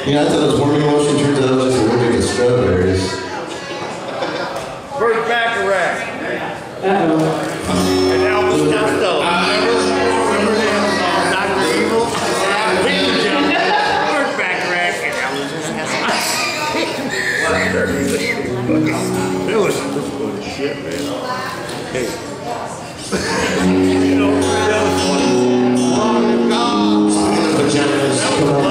Yeah, I thought it was warming motion. Turns out it was just whipping of strawberries. Burt Bacharach. Uh-oh. And Elvis Costello. Remember him? Dr. Evil? Burt Bacharach and Elvis Costello. It was good shit, man. Hey. You know, that was funny. Pajamas. Come on,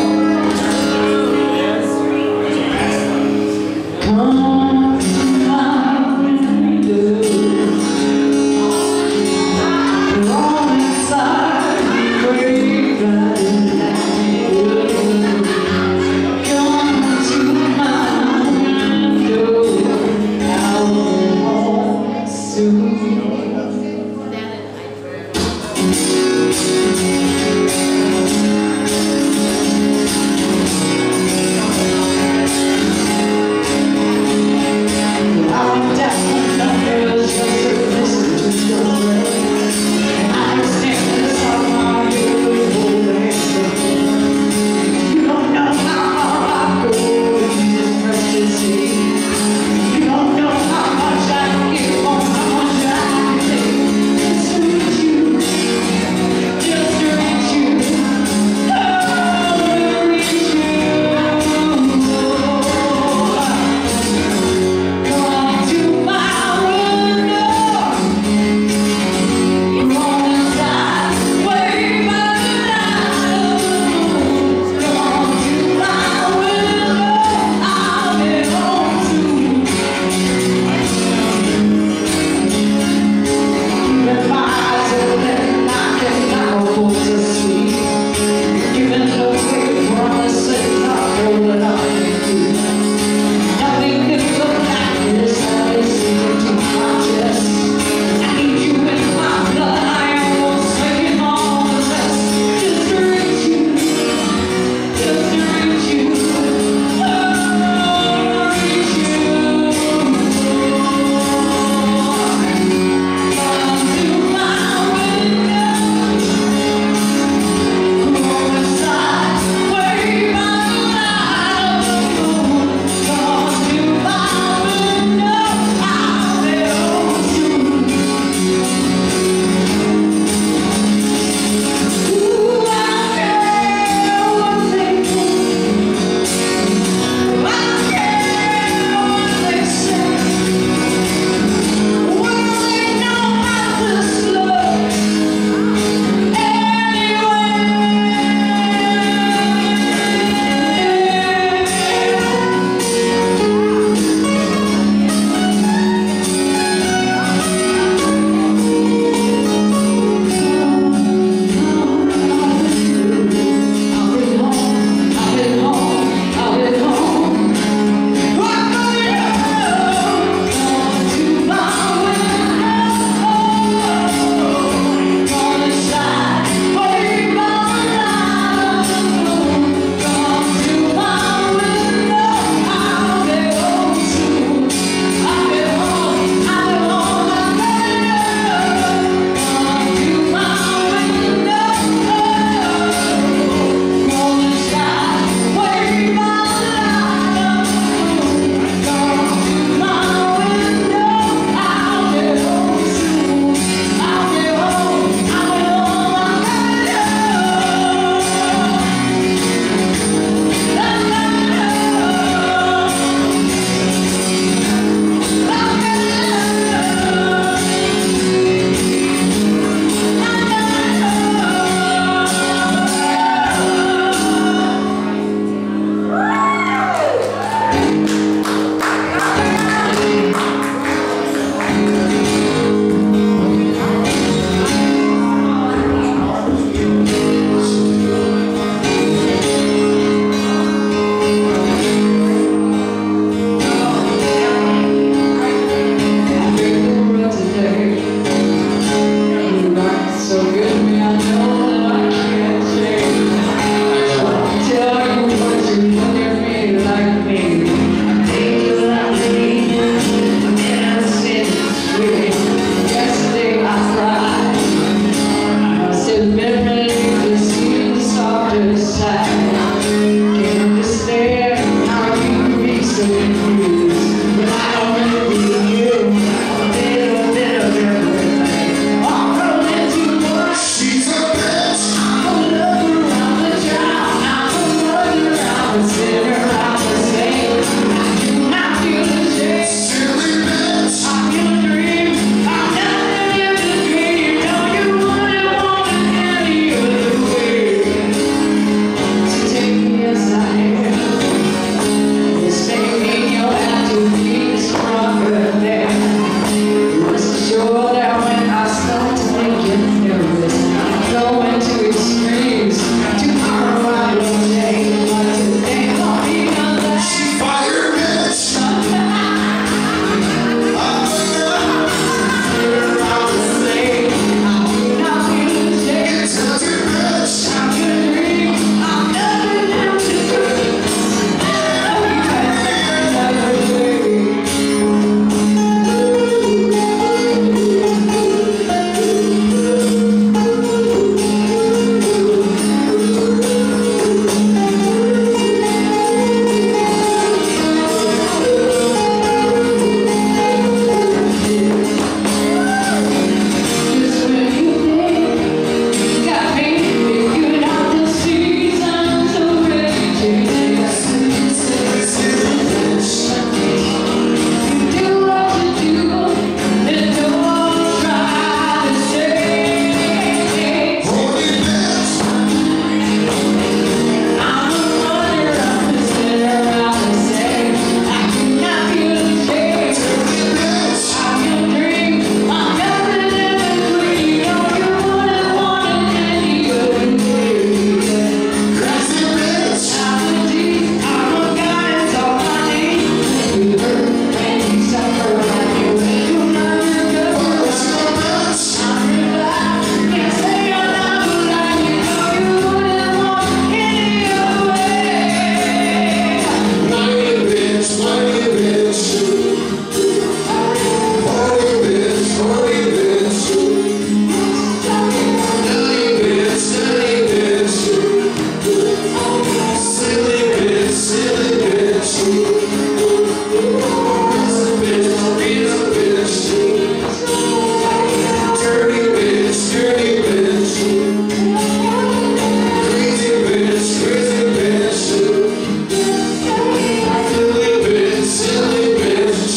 Come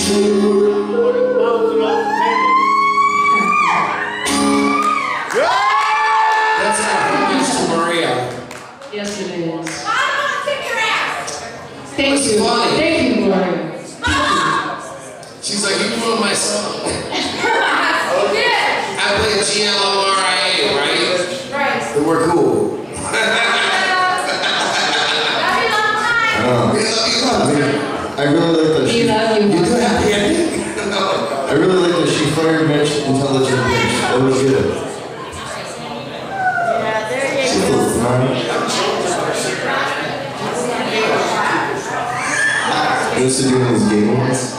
That's our to Maria. Yes, it is. I'm gonna kick your ass. Thank you. funny. Thank you, Gloria. She's like, you ruined my song. Yeah. I play GLORIA, right? Right. Then we're cool. We love you. I really like that We she. love you. You do happy ending? No. I really like that she fired Mitch intelligent bitch. That was good. Yeah, there you She go. feels smart. He used to do these game ones.